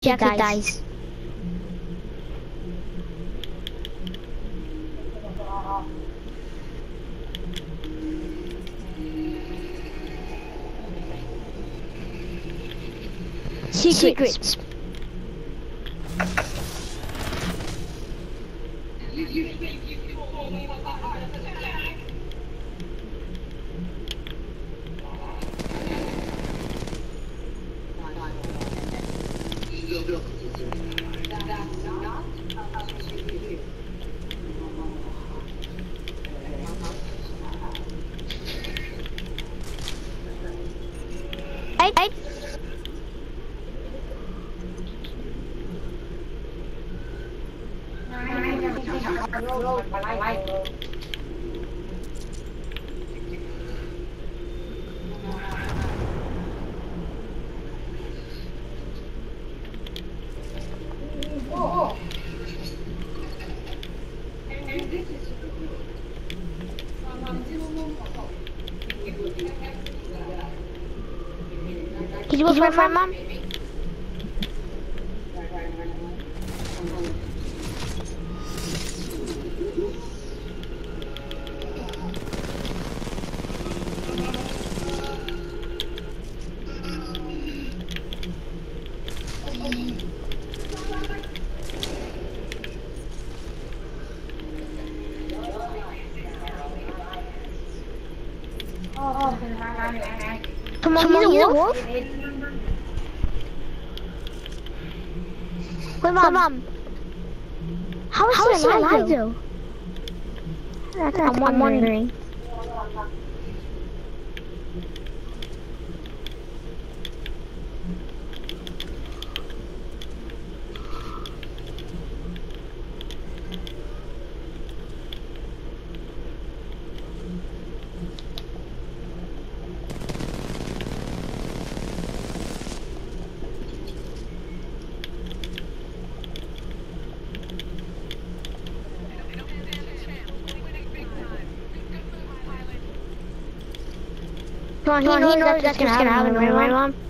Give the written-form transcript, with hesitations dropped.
Jackie dies. Secrets. Right? Did you work for my mom? Come on, he's a wolf? Wait, Mom. How is he alive though? I'm wondering. Come on, he knows that's gonna happen, right, Mom?